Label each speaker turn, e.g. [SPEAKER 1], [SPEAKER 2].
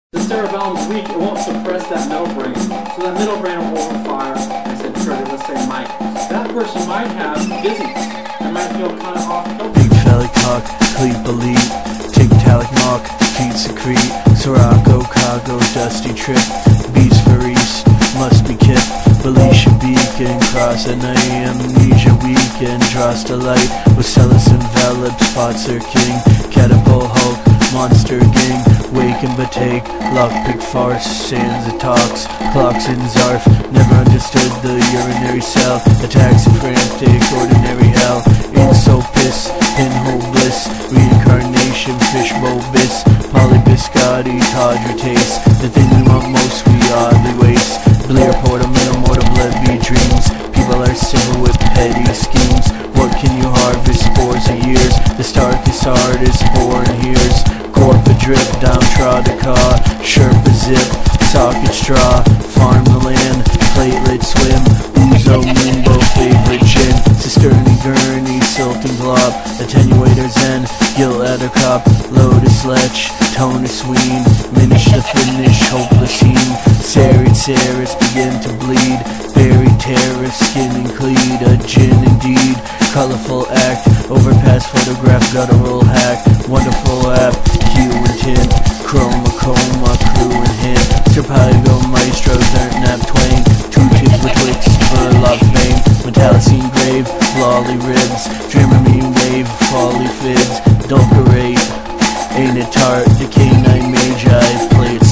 [SPEAKER 1] The cerebellum's weak, it won't suppress that middle brain. So that middle brain will overfire. I said trigger, let's say might. That person might have dizziness. They might feel kind of off-kilter.
[SPEAKER 2] Big phallic cock, cleat elite, tic talic mock, feet secrete, Sirocco, Cago, dusty trip, beast for east, must be kipped, Felicia beacon, cross at night, amnesia weekend, Drosta light, Ocellus enveloped, spots her king, catapult hulk, monster gang, wake and batake, lockpick farce, sands of talks, clocks in zarf, never understood the urinary cell, attacks frantic, ordinary hell, insult piss, pinhole bliss, reincarnation, fishbowl biss, polybiscotti, tawdry taste, the thing we want most we oddly waste, Blair portal, middle mortal, blood be dreams, people are simple with petty schemes, what can you harvest, spores of years, the starkest artist born hears, corp a drip, downtrodden car, Sherpa zip, socket straw, farm the land, platelet swim, Uzo Mumbo, favorite gin, Cisterni gurney, silting glob, attenuator zen, gill at a cup, lotus lech, tonus wean, minish the finish, hopeless scene, serried Ceres begin to bleed, buried terror, skin and cleed, a gin indeed, colorful act, overpass photograph, guttural hack, wonderful app, hue and tint, chroma, coma, crew and hint, Serpago, maestro, nap twain, two tips betwixt, for love fame, metallocene grave, lolly ribs, Dramamine wave, folly fids, adulterate, ain't it tart, the canine magi, play it